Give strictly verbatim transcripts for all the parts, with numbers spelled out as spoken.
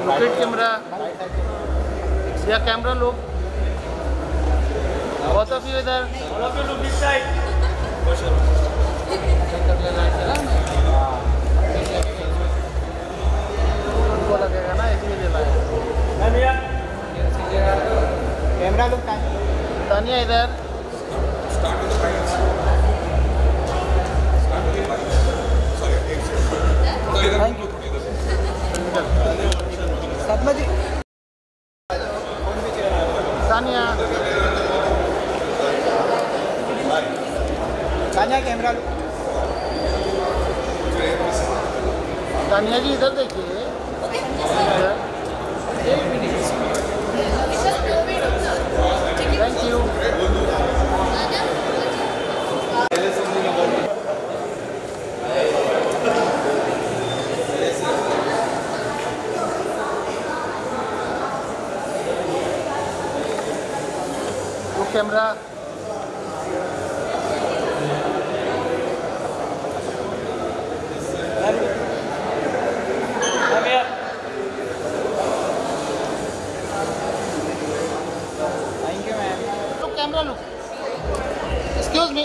Rocket camera. Yeah, camera look. Both of you इधर. All of you look this side. उनको लगेगा ना इसलिए दिला है. Tanya. कैमरा लुक तानिया इधर. Thank you. Sadma ji. Tania. Tania camera look. Tania ji इधर देखिए. Thank you. Look camera. Camera लो. Excuse me.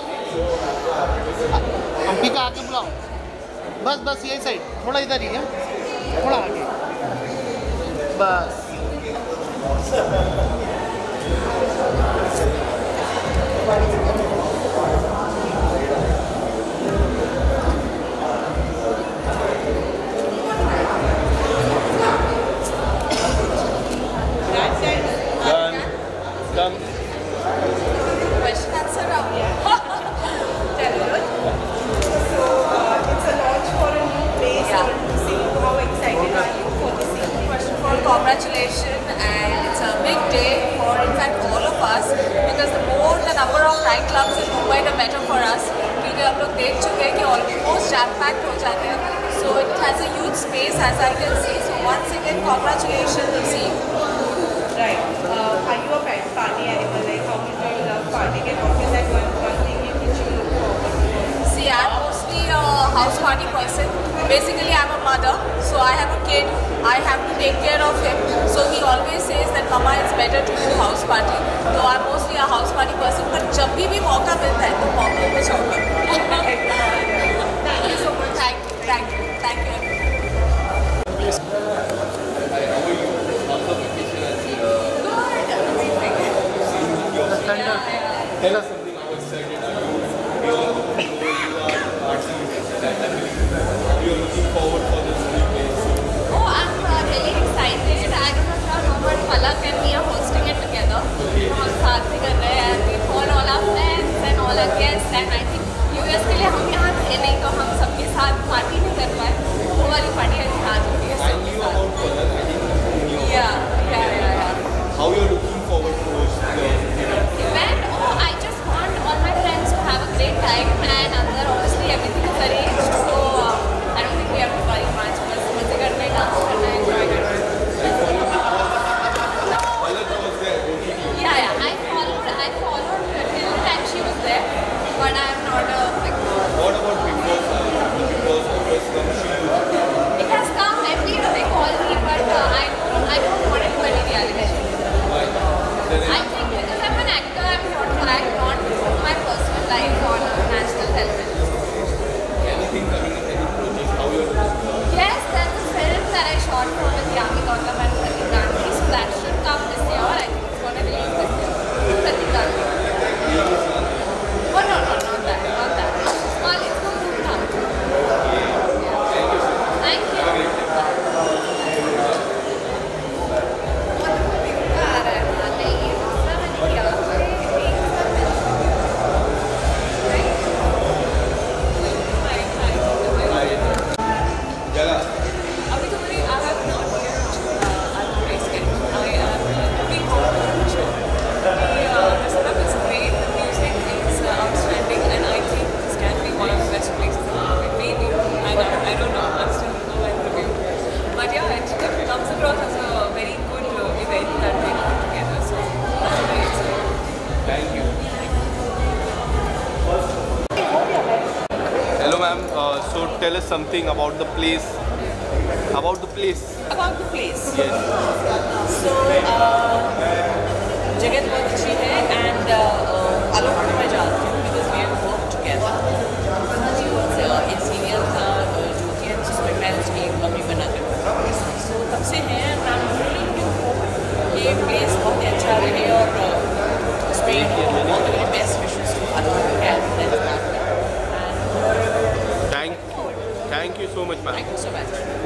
अंबिका आगे बुलाओ. बस बस यही साइड. थोड़ा इधर ही है. थोड़ा आगे. बस. Done. Done. Question answer round. Tell us. So uh, it's a launch for a new place. Yeah. See how excited are you for the scene? First of all, congratulations, and it's a big day for, in fact, all of us, because the more the number of nightclubs in Mumbai, the better for us. क्योंकि हम लोग देख चुके हैं कि almost jam packed हो जाते हैं. So it has a huge space, as I can see. So once again, congratulations to see. Right. Uh, are you a pet party animal? Like how much do you love partying? And what is that one, one thing in which you look forward to? See, I'm mostly a house party person. Basically, I'm a mother, so I have a kid. I have to take care of him. So he always says that Mama, it's better to do house party. So I'm mostly a house party person. But जब भी भी मौका मिलता है तो मौके पे जाऊँगा. Thank you so much. Thank you, thank you, thank you. Tell us something. You're looking forward for this new place. Oh, I'm uh, really excited. I don't know if you know, but Palak and me are hosting it together. हम साथ में कर रहे हैं. We call all our friends and all our guests, and I think U S के लिए हम यहाँ थे नहीं तो हम सबके साथ पार्टी नहीं कर पाए. वो वाली पार्टी आज आज हो रही है. I knew about Palak. I didn't know. Yeah, yeah, yeah, yeah. How you're looking forward to host the Event? Oh, I just want all my friends to have a great time, and under obviously everything is arranged. So uh, I don't think we have to worry much. बस मजे करना है, dance करना है, enjoy करना है. Palak was there. Yeah, yeah. I followed. I followed her till the time she was there, but I am not a big. What about Big Boss? The Big Boss always comes to you. It has come every year they call me, but uh, I don't. I don't want to do any reality show. Why? Then I think because I'm an actor, I'm here to act, not my personal life on uh, national television. anything coming in any project? How you're looking? Yes, there's a film that I shot for with Yami Gautam and Pratik Gandhi, so that should come this year. I think it's going to release this year. Pratik Gandhi. Oh no, no, not that, not that. Small, it's going to come. Thank you. Jala. अभी तो मेरी I have not yet uh, advertised it. I am looking forward to the show. The, uh, the setup is great, the music is uh, outstanding, and I think this can be one of the best places in the movie. Maybe. I don't, I don't know. I'm still nowhere reviewed. But yeah, it, it comes across as a very good uh, event that we put together. So I'm very excited. Thank you. Hello ma'am, uh, so tell us something about the place, about the place. About the place. Yes. So, uh, जगह तो बहुत अच्छी है and uh, आलोक को मैं जानती हूँ because we have worked together. She was uh, in serial था ज्योति and जिसमें मैं उसकी मम्मी बना कर so तब से हैं and I'm really looking forward कि ये place बहुत ही अच्छा रहे और uh, उसमें you know all the very best wishes to Anup and his partner. Thank, thank you so much, ma'am. Thank you so much.